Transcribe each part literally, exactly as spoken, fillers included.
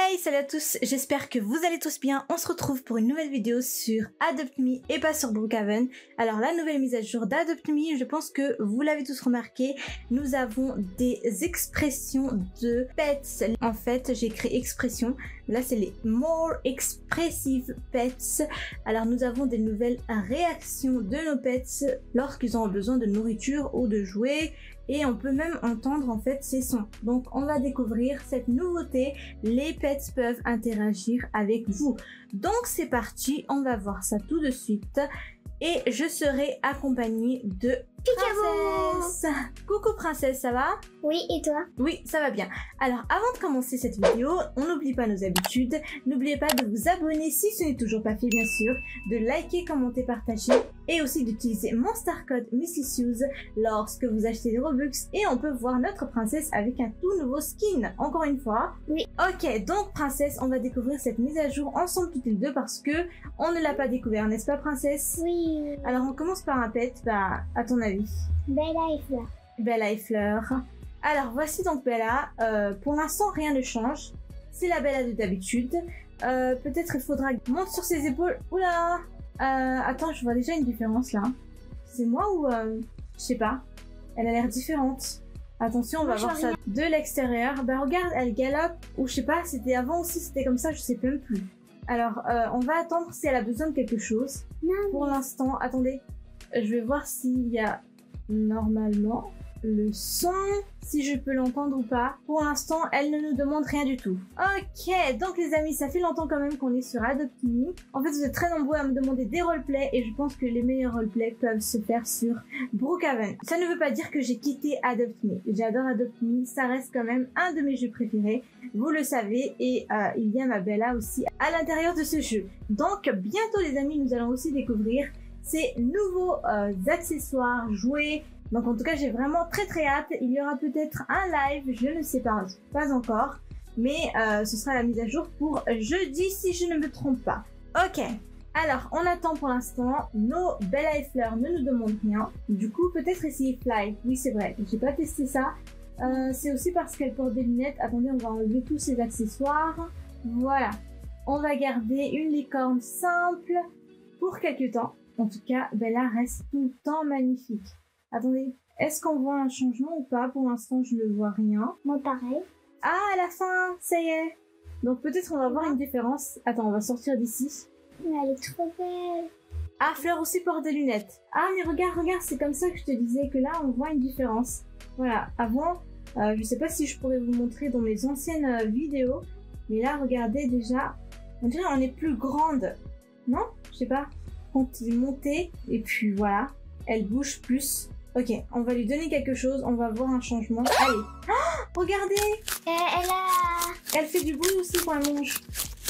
Hey, salut à tous, j'espère que vous allez tous bien. On se retrouve pour une nouvelle vidéo sur Adopt Me et pas sur Brookhaven. Alors la nouvelle mise à jour d'Adopt Me, je pense que vous l'avez tous remarqué, nous avons des expressions de pets. En fait, j'ai écrit expressions, là c'est les More Expressive Pets. Alors nous avons des nouvelles réactions de nos pets lorsqu'ils ont besoin de nourriture ou de jouets. Et on peut même entendre en fait ces sons. Donc on va découvrir cette nouveauté. Les pets peuvent interagir avec vous. Donc c'est parti, on va voir ça tout de suite. Et je serai accompagnée de Princesse. Coucou Princesse, ça va? Oui, et toi? Oui, ça va bien. Alors avant de commencer cette vidéo, on n'oublie pas nos habitudes. N'oubliez pas de vous abonner si ce n'est toujours pas fait bien sûr, de liker, commenter, partager et aussi d'utiliser mon star code Mississues lorsque vous achetez des Robux et on peut voir notre princesse avec un tout nouveau skin. Encore une fois. Oui. Ok, donc Princesse, on va découvrir cette mise à jour ensemble toutes les deux parce que on ne l'a pas découvert, n'est-ce pas Princesse? Oui. Alors on commence par un pet, bah à ton avis? Bella et Fleur. Bella et Fleur. Alors voici donc Bella. Euh, pour l'instant rien ne change. C'est la Bella de d'habitude. Euh, Peut-être il faudra monter sur ses épaules. Oula. Euh, attends, je vois déjà une différence là. C'est moi ou euh, je sais pas. Elle a l'air différente. Attention, on va Moi, voir ça rien. de l'extérieur. Bah regarde, elle galope. Ou je sais pas, c'était avant aussi, c'était comme ça, je sais même plus. Alors, euh, on va attendre si elle a besoin de quelque chose. Non. Pour l'instant, attendez. Je vais voir s'il y a normalement le son, si je peux l'entendre ou pas. Pour l'instant, elle ne nous demande rien du tout. Ok, donc les amis, ça fait longtemps quand même qu'on est sur Adopt Me. En fait, vous êtes très nombreux à me demander des roleplays et je pense que les meilleurs roleplays peuvent se faire sur Brookhaven. Ça ne veut pas dire que j'ai quitté Adopt Me. J'adore Adopt Me, ça reste quand même un de mes jeux préférés. Vous le savez, et euh, il y a ma Bella aussi à l'intérieur de ce jeu. Donc, bientôt les amis, nous allons aussi découvrir ces nouveaux euh, accessoires, jouets. Donc en tout cas j'ai vraiment très très hâte. Il y aura peut-être un live, je ne sais pas, pas encore. Mais euh, ce sera la mise à jour pour jeudi si je ne me trompe pas. Ok, alors on attend pour l'instant. Nos Bella et Fleur ne nous demandent rien. Du coup peut-être essayer Fly. Oui c'est vrai, j'ai pas testé ça. Euh, c'est aussi parce qu'elle porte des lunettes. Attendez, on va enlever tous ces accessoires. Voilà, on va garder une licorne simple pour quelques temps. En tout cas, Bella reste tout le temps magnifique. Attendez, est-ce qu'on voit un changement ou pas? Pour l'instant, je ne vois rien. Moi, pareil. Ah, à la fin, ça y est. Donc peut-être on va voir une différence. Attends, on va sortir d'ici. Mais elle est trop belle. Ah, Fleur aussi porte des lunettes. Ah, mais regarde, regarde, c'est comme ça que je te disais que là, on voit une différence. Voilà, avant, euh, je sais pas si je pourrais vous montrer dans mes anciennes euh, vidéos. Mais là, regardez déjà, on dirait qu'on est plus grande. Non? Je sais pas. Quand il est monté, et puis voilà, elle bouge plus. Ok, on va lui donner quelque chose, on va voir un changement. Allez. Oh, regardez, Euh, elle a... elle fait du bruit aussi quand elle mange.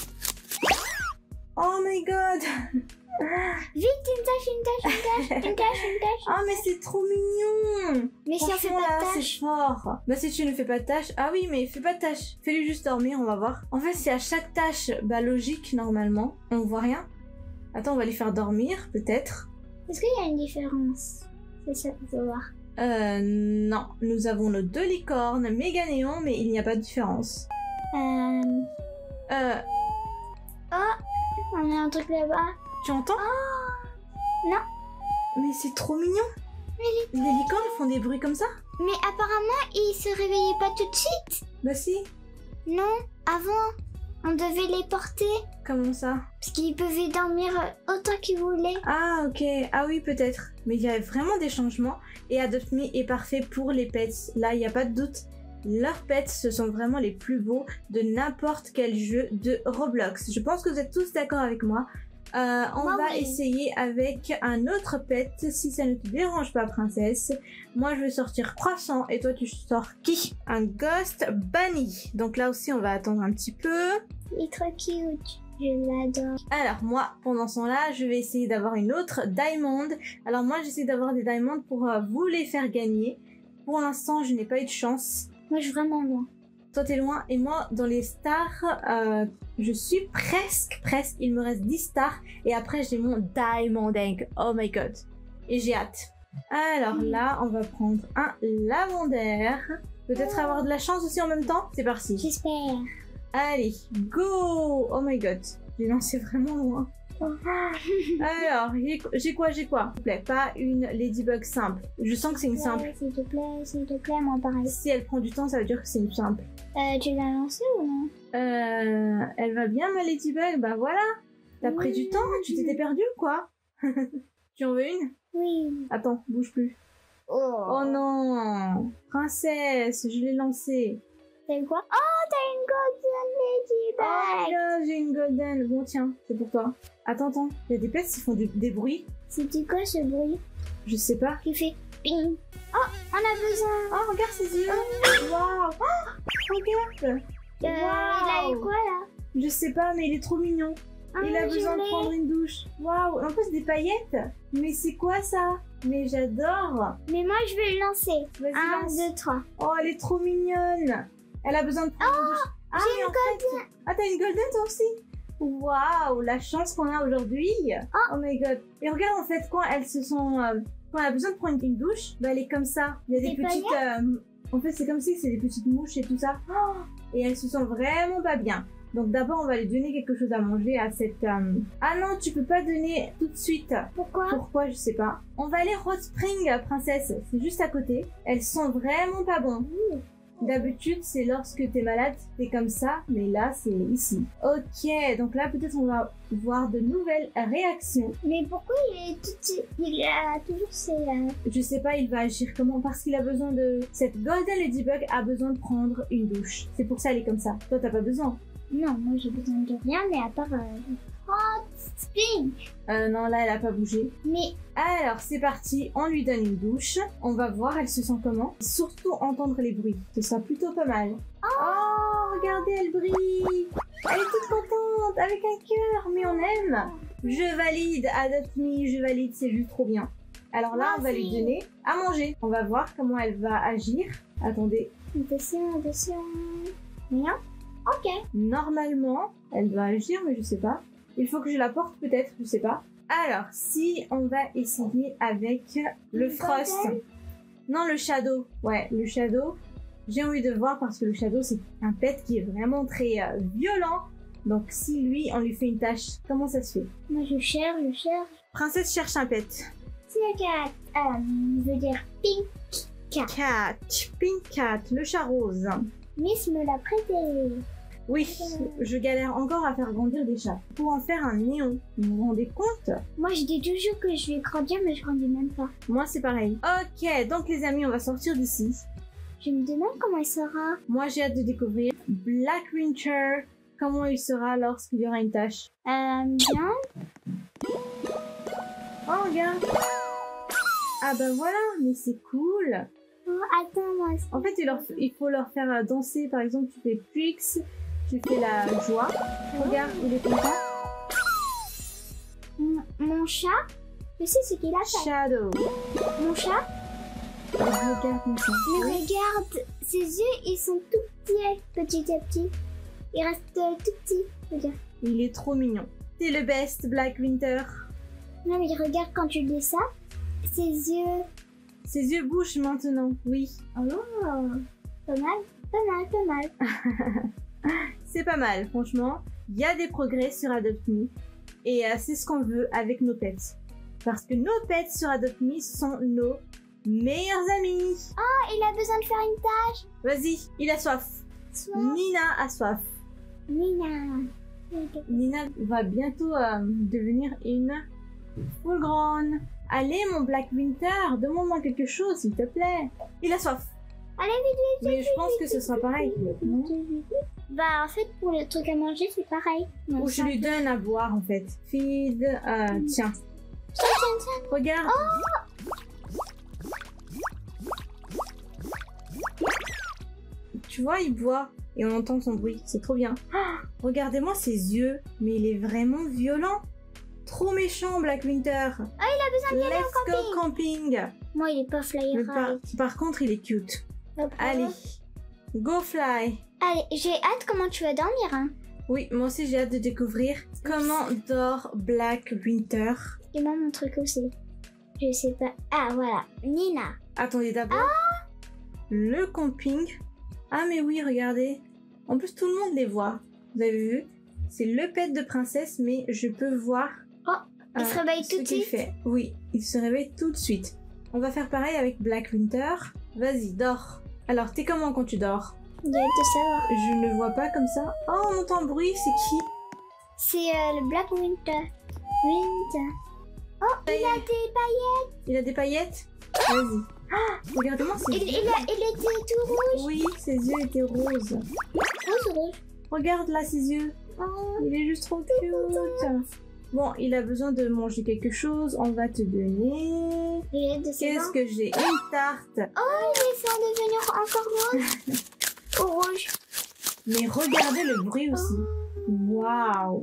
Oh my god. Vite, une tâche, une tâche, une tâche, une tâche, une tâche. Oh mais c'est trop mignon. Mais si on fait Franchement, pas là, de c'est tâche. fort. Bah si tu ne fais pas de tâche, ah oui mais fais pas de tâche. Fais-lui juste dormir, on va voir. En fait c'est à chaque tâche, bah logique normalement, on voit rien. Attends, on va lui faire dormir peut-être. Est-ce qu'il y a une différence? C'est ça qu'il faut voir. Euh, non. Nous avons nos deux licornes méga néons, mais il n'y a pas de différence. Euh... Euh, Oh, on a un truc là-bas. tu entends? Oh, non. Mais c'est trop mignon. Les licornes font des bruits comme ça? Mais apparemment, il se réveillait pas tout de suite. Bah si. Non, avant, on devait les porter. Comment ça? Parce qu'ils pouvaient dormir autant qu'ils voulaient. Ah ok, ah oui peut-être. Mais il y a vraiment des changements. Et Adopt Me est parfait pour les pets. Là, il n'y a pas de doute. Leurs pets, ce sont vraiment les plus beaux de n'importe quel jeu de Roblox. Je pense que vous êtes tous d'accord avec moi. Euh, on Moi, va oui. essayer avec un autre pet, si ça ne te dérange pas, Princesse. Moi, je vais sortir Croissant et toi, tu sors qui? Un Ghost Bunny. Donc là aussi, on va attendre un petit peu. Il est trop cute. Je l'adore. Alors moi, pendant ce temps-là, je vais essayer d'avoir une autre Diamond. Alors moi, j'essaie d'avoir des Diamonds pour euh, vous les faire gagner. Pour l'instant, je n'ai pas eu de chance. Moi, je suis vraiment loin. Toi, t'es loin. Et moi, dans les stars, euh, je suis presque, presque. Il me reste dix stars. Et après, j'ai mon Diamond Egg. Oh my god. Et j'ai hâte. Alors là, on va prendre un lavandaire. Peut-être avoir de la chance aussi en même temps. C'est parti. J'espère. Allez, go! Oh my god, j'ai lancé vraiment loin. Alors, j'ai quoi, j'ai quoi? S'il te plaît, pas une ladybug simple. Je sens que c'est une simple. S'il te plaît, s'il te plaît, moi pareil. Si elle prend du temps, ça veut dire que c'est une simple. Euh, tu l'as lancée ou non? Euh, elle va bien ma ladybug? Bah voilà. T'as pris du temps? Tu t'étais perdue ou quoi? Tu en veux une? Oui. Attends, bouge plus. Oh, Oh non! Princesse, je l'ai lancée. T'as eu quoi? Oh, t'as une golden ladybug! Oh là, j'ai une golden. Bon, tiens, c'est pour toi. Attends, attends, il y a des pets qui font du- des bruits. C'était quoi ce bruit Je sais pas. qui fait ping? Oh, on a besoin. Oh, regarde ses yeux. Waouh! Oh, regarde. Euh, Il a eu Waouh. quoi là? Je sais pas, mais il est trop mignon. Ah, Il a je besoin de l'ai. prendre une douche. Waouh! En plus, des paillettes. Mais c'est quoi ça? Mais j'adore. Mais moi je vais le lancer. Vas-y, Un, lance. deux, trois. Oh, elle est trop mignonne. Elle a besoin de prendre une douche. Ah, j'ai mais une en fait... Ah, t'as une golden toi aussi? Waouh, la chance qu'on a aujourd'hui. Oh my god. Et regarde en fait quand elles se sont... euh, quand elle a besoin de prendre une douche, bah elle est comme ça. Il y a des, Des petites... euh, en fait c'est comme si c'est des petites mouches et tout ça. Oh, et elles se sentent vraiment pas bien. Donc d'abord on va lui donner quelque chose à manger à cette... euh, Ah non, tu peux pas donner tout de suite. Pourquoi? Pourquoi, je sais pas. On va aller Hot Spring, princesse. C'est juste à côté. Elles sont vraiment pas bon. D'habitude, c'est lorsque t'es malade, t'es comme ça, mais là, c'est ici. Ok, donc là, peut-être on va voir de nouvelles réactions. Mais pourquoi il est tout... Il a toujours ses... euh, Je sais pas, il va agir comment, parce qu'il a besoin de... Cette Golden Ladybug a besoin de prendre une douche. C'est pour ça elle est comme ça. Toi, t'as pas besoin. Non, moi j'ai besoin de rien, mais à part... Euh... Hot spring. Euh, non, là, elle a pas bougé. Mais Alors, c'est parti, on lui donne une douche. On va voir, elle se sent comment. Surtout entendre les bruits. Ce sera plutôt pas mal. Oh, regardez, elle brille. Elle est toute contente, avec un cœur, mais on aime. Je valide, Adopt Me, je valide, c'est juste trop bien. Alors là, on va lui Merci. donner à manger. On va voir comment elle va agir. Attendez, attention, attention. Rien? Ok. normalement, elle va agir, mais je sais pas. Il faut que je la porte peut-être, je sais pas. Alors, si on va essayer avec le Une Frost. golden? Non, le Shadow. Ouais, le Shadow. J'ai envie de voir parce que le Shadow, c'est un pet qui est vraiment très euh, violent. Donc, si lui, on lui fait une tâche, comment ça se fait? Moi je cherche, je cherche. Princesse cherche un pet. C'est la cat. Euh, je veux dire pink. Cat. Pink Cat, le chat rose. Miss me l'a prêté. Oui, je galère encore à faire grandir des chats. Pour en faire un néon, vous vous rendez compte? Moi je dis toujours que je vais grandir, mais je grandis même pas. Moi, c'est pareil. Ok, donc les amis, on va sortir d'ici. Je me demande comment elle sera. Moi, j'ai hâte de découvrir Black Winter. Comment il sera lorsqu'il y aura une tâche. Euh, bien. Oh, regarde. Ah bah voilà, mais c'est cool. Oh, attends, moi. En fait, il, leur- il faut leur faire euh, danser. Par exemple, tu fais Twix, tu fais la joie. Regarde, il est content. Mon, mon chat, je sais ce qu'il a fait. Shadow. Mon chat, Regarde comme ça. mais Oui. regarde, ses yeux, ils sont tout petits, petit à petit. Ils restent euh, tout petits, je veux dire. Il est trop mignon. T'es le best, Black Winter. Non, mais regarde quand tu dis ça, ses yeux. Ses yeux bougent maintenant. Oui. Oh, pas mal, pas mal, pas mal. C'est pas mal, franchement. Il y a des progrès sur Adopt Me. Et euh, c'est ce qu'on veut avec nos pets. Parce que nos pets sur Adopt Me sont nos meilleurs amis. Ah, il a besoin de faire une tâche. Vas-y, il a soif. Soit Nina a soif. Nina. Nina va bientôt euh, devenir une full grown. Allez, mon Black Winter, demande-moi quelque chose, s'il te plaît. Il a soif. Allez, vite, vite, Mais je pense que ce sera pareil. Non? Bah, en fait, pour le truc à manger, c'est pareil. Ou je lui donne à boire, en fait. Feed, euh, tiens. Tiens, tiens, tiens. Regarde. Tu vois, il boit et on entend son bruit. C'est trop bien. Ah, regardez-moi ses yeux. Mais il est vraiment violent. Trop méchant, Black Winter. Ah, il a besoin d'y aller Let's au go camping. Moi, il est pas fly Mais par, ride. par contre, il est cute. Hop, Allez, hop. go fly. Allez, j'ai hâte comment tu vas dormir, hein. Oui, moi aussi j'ai hâte de découvrir comment dort Black Winter. Et moi, mon truc aussi. Je sais pas. Ah, voilà. Nina. Attendez d'abord. Le camping. Ah mais oui, regardez. En plus, tout le monde les voit. Vous avez vu? C'est le pet de princesse, mais je peux voir... Oh, il se réveille ce tout de qu'il suite. fait. Oui, il se réveille tout de suite. On va faire pareil avec Black Winter. Vas-y, dors. Alors, t'es comment quand tu dors? Il doit te savoir. Je ne vois pas comme ça. Oh, on entend un bruit, c'est qui? C'est euh, le Black Winter. Winter. Oh, il a des paillettes. Il a des paillettes? Vas-y. Oh, regardez-moi ses Il, yeux. il, a, il était tout rouge. Oui, ses yeux étaient roses. Rose, rouge. Regarde là ses yeux. Oh, Il est juste trop cute. Bon, il a besoin de manger quelque chose. On va te donner... il est de Qu'est-ce que j'ai? Une tarte. Oh, il est sans devenir encore rose. Ou rouge. Mais regardez le bruit aussi. Oh. Waouh.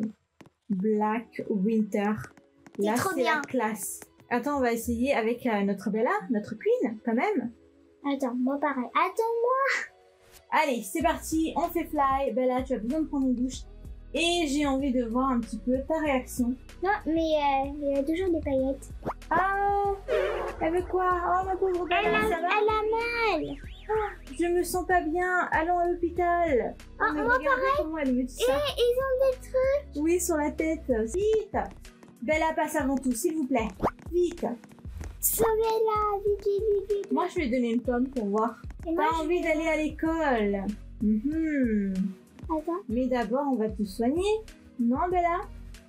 Black Winter. Là, trop c'est la bien. classe. Attends, on va essayer avec euh, notre Bella, notre queen, quand même. Attends, moi pareil. Attends-moi. Allez, c'est parti, on fait fly. Bella, tu as besoin de prendre une douche. Et j'ai envie de voir un petit peu ta réaction. Non, mais euh, il a toujours des paillettes. Ah, avec quoi? Oh, ma pauvre Elle Bella, a, ça va? elle a mal. Je me sens pas bien, allons à l'hôpital. Oh, Mais moi regardez comment elle me dit ça. Et ils ont des trucs. Oui, sur la tête. Vite. Bella, passe avant tout, s'il vous plaît. Vite. Sauvez-la. Vite, vite, vite, vite. Moi, je vais donner une pomme pour voir. Et moi, T'as je- envie d'aller à l'école. Mhm. Attends. Mais d'abord, on va te soigner. Non, Bella?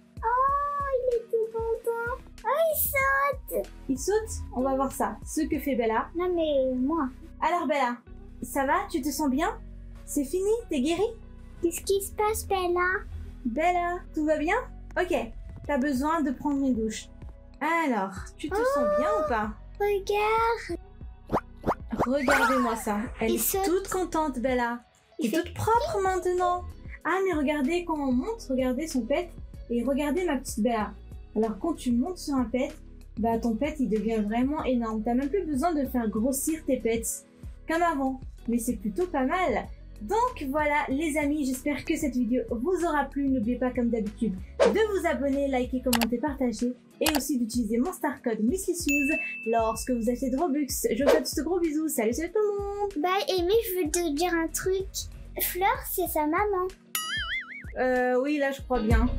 Oh, il est tout content. Oh, il saute. Il saute? On va voir ça. Ce que fait Bella. Non, mais moi. Alors, Bella, ça va? Tu te sens bien? C'est fini? T'es guérie? Qu'est-ce qui se passe, Bella? Bella, tout va bien? Ok. T'as besoin de prendre une douche. Alors, tu te sens bien ou pas? Regarde. Regardez-moi ça. Elle Il est saute. toute contente, Bella. Il Et fait- toute propre maintenant. Ah, mais regardez quand on monte, regardez son pet. Et regardez ma petite Bella. Alors, quand tu montes sur un pet, bah ton pet il devient vraiment énorme. T'as même plus besoin de faire grossir tes pets comme avant. Mais c'est plutôt pas mal. Donc voilà les amis, j'espère que cette vidéo vous aura plu. N'oubliez pas comme d'habitude de vous abonner, liker, commenter, partager. Et aussi d'utiliser mon star code Misslicious lorsque vous achetez de Robux. Je vous fais de gros bisous. Salut, salut tout le monde. Bah, Amy, je veux te dire un truc. Fleur, c'est sa maman. Euh, oui, là, je crois bien.